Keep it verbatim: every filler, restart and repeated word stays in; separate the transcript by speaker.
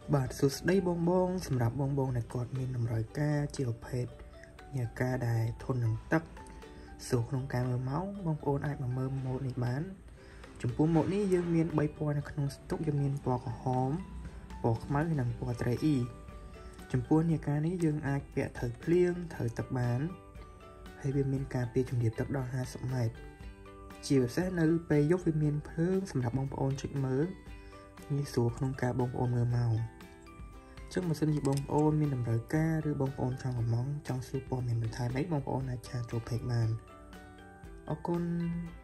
Speaker 1: បាទសួស្តីបងបងសម្រាប់បងបងដែលគាត់មានតម្រូវការជាប្រភេទញើការដែលធន់នឹងទឹកស្រួលក្នុងការមើលម៉ោងបងប្អូនអាចមកមើលម៉ូដនេះបានចំពោះម៉ូដនេះយើងមានបីពណ៌នៅក្នុងស្តុកយើងមានពណ៌ក្រហមពណ៌ខ្មៅនិងពណ៌ត្រីអ៊ីចំពោះញើការនេះយើងអាចពាក់ត្រូវភ្លៀងត្រូវទឹកបានហើយវាមានការពារជំរាបទឹកដល់ห้าสิบម៉ែត្រជាពិសេសនៅពេលយប់វាមានភ្លើងសម្រាប់បងប្អូនចុចមើលងាយស្រួលក្នុងការបងប្អូនមើលម៉ោងចឹងបើសិនជាបងប្អូនមានតម្រូវការឬបងប្អូនចង់កំងចង់សួរព័ត៌មានបន្ថែមអីបងប្អូនអាចឆាតចូលពេកបានអរគុណ